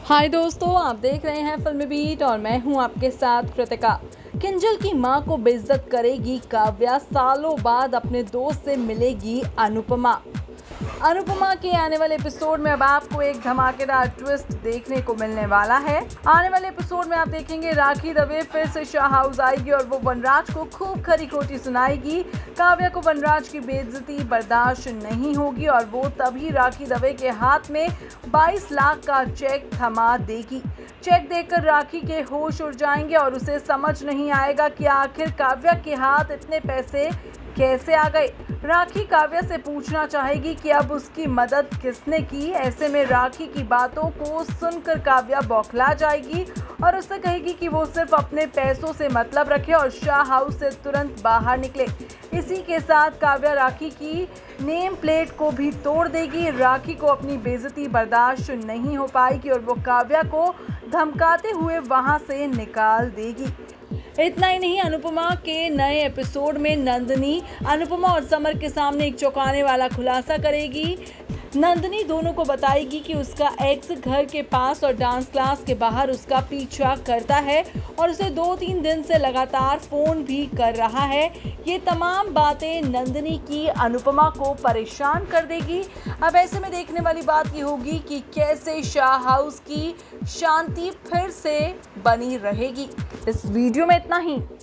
हाय दोस्तों, आप देख रहे हैं फिल्मी बीट और मैं हूं आपके साथ कृतिका। किंजल की मां को बेइज्जत करेगी काव्या, सालों बाद अपने दोस्त से मिलेगी अनुपमा। अनुपमा के आने वाले एपिसोड में अब आपको एक धमाकेदार ट्विस्ट देखने को मिलने वाला है। आने वाले एपिसोड में आप देखेंगे राखी दवे फिर से शाह हाउस आएगी और वो वनराज को खूब खरी खोटी सुनाएगी। काव्या को वनराज की बेइज्जती बर्दाश्त नहीं होगी और वो तभी राखी दवे के हाथ में 22 लाख का चेक थमा देगी। चेक देखकर राखी के होश उड़ जाएंगे और उसे समझ नहीं आएगा कि आखिर काव्या के हाथ इतने पैसे कैसे आ गए। राखी काव्या से पूछना चाहेगी कि अब उसकी मदद किसने की। ऐसे में राखी की बातों को सुनकर काव्या बौखला जाएगी और उससे कहेगी कि वो सिर्फ अपने पैसों से मतलब रखे और शाह हाउस से तुरंत बाहर निकले। इसी के साथ काव्या राखी की नेम प्लेट को भी तोड़ देगी। राखी को अपनी बेइज्जती बर्दाश्त नहीं हो पाएगी और वो काव्या को धमकाते हुए वहां से निकाल देगी। इतना ही नहीं, अनुपमा के नए एपिसोड में नंदिनी अनुपमा और समर के सामने एक चौंकाने वाला खुलासा करेगी। नंदिनी दोनों को बताएगी कि उसका एक्स घर के पास और डांस क्लास के बाहर उसका पीछा करता है और उसे 2-3 दिन से लगातार फोन भी कर रहा है। ये तमाम बातें नंदिनी की अनुपमा को परेशान कर देगी। अब ऐसे में देखने वाली बात ये होगी कि कैसे शाह हाउस की शांति फिर से बनी रहेगी। इस वीडियो में इतना ही।